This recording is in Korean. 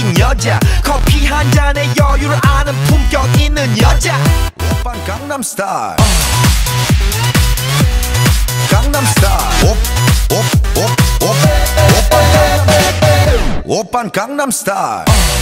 매력적인 여자 커피 한 잔에 여유를 아는 품격 있는 여자 오빤 강남스타일 강남스타일 오빤 강남스타일